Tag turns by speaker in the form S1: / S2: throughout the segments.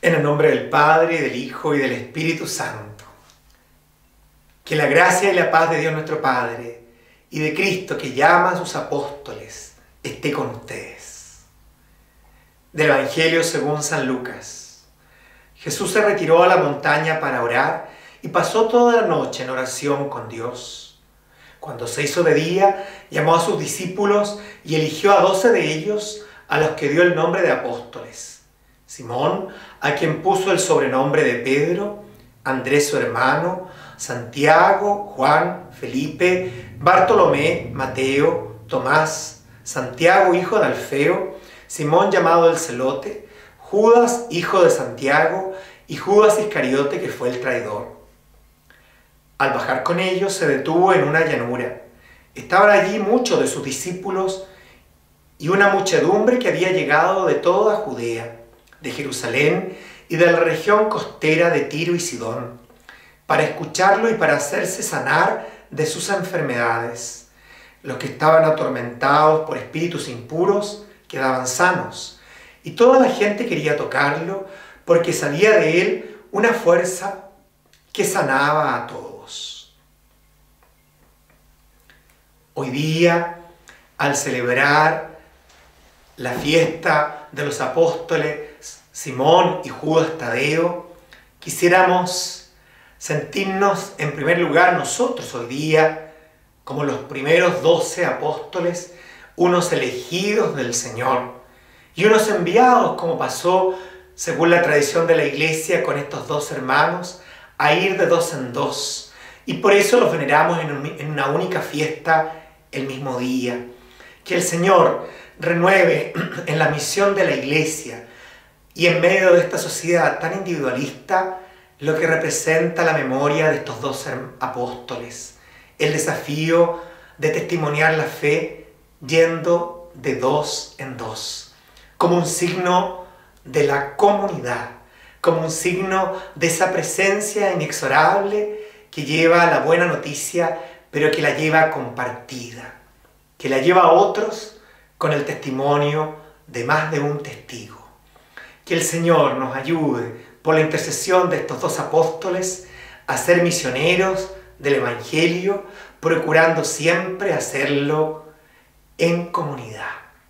S1: En el nombre del Padre, y del Hijo, y del Espíritu Santo. Que la gracia y la paz de Dios nuestro Padre, y de Cristo que llama a sus apóstoles, esté con ustedes. Del Evangelio según San Lucas. Jesús se retiró a la montaña para orar, y pasó toda la noche en oración con Dios. Cuando se hizo de día, llamó a sus discípulos, y eligió a 12 de ellos, a los que dio el nombre de apóstoles. Simón, a quien puso el sobrenombre de Pedro, Andrés su hermano, Santiago, Juan, Felipe, Bartolomé, Mateo, Tomás, Santiago hijo de Alfeo, Simón llamado el Celote, Judas hijo de Santiago y Judas Iscariote que fue el traidor. Al bajar con ellos se detuvo en una llanura. Estaban allí muchos de sus discípulos y una muchedumbre que había llegado de toda Judea, de Jerusalén y de la región costera de Tiro y Sidón, para escucharlo y para hacerse sanar de sus enfermedades. Los que estaban atormentados por espíritus impuros quedaban sanos, y toda la gente quería tocarlo, porque salía de él una fuerza que sanaba a todos. Hoy día, al celebrar la fiesta de los apóstoles Simón y Judas Tadeo, quisiéramos sentirnos en primer lugar nosotros hoy día como los primeros 12 apóstoles, unos elegidos del Señor y unos enviados, como pasó según la tradición de la Iglesia con estos dos hermanos, a ir de dos en dos. Y por eso los veneramos en una única fiesta el mismo día. Que el Señor renueve en la misión de la Iglesia y en medio de esta sociedad tan individualista lo que representa la memoria de estos dos apóstoles, el desafío de testimoniar la fe yendo de dos en dos, como un signo de la comunidad, como un signo de esa presencia inexorable que lleva la buena noticia, pero que la lleva compartida, que la lleva a otros con el testimonio de más de un testigo. Que el Señor nos ayude, por la intercesión de estos dos apóstoles, a ser misioneros del Evangelio, procurando siempre hacerlo en comunidad.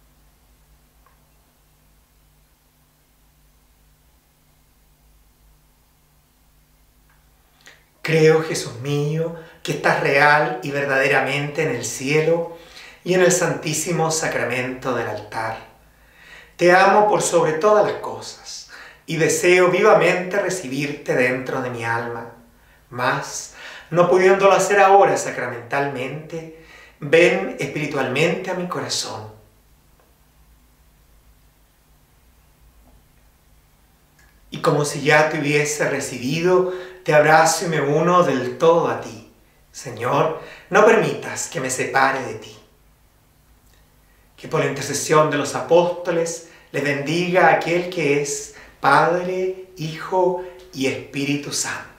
S1: Creo, Jesús mío, que estás real y verdaderamente en el cielo y en el santísimo sacramento del altar. Te amo por sobre todas las cosas y deseo vivamente recibirte dentro de mi alma. Mas, no pudiéndolo hacer ahora sacramentalmente, ven espiritualmente a mi corazón. Y como si ya te hubiese recibido, te abrazo y me uno del todo a ti. Señor, no permitas que me separe de ti. Que por la intercesión de los apóstoles les bendiga aquel que es Padre, Hijo y Espíritu Santo.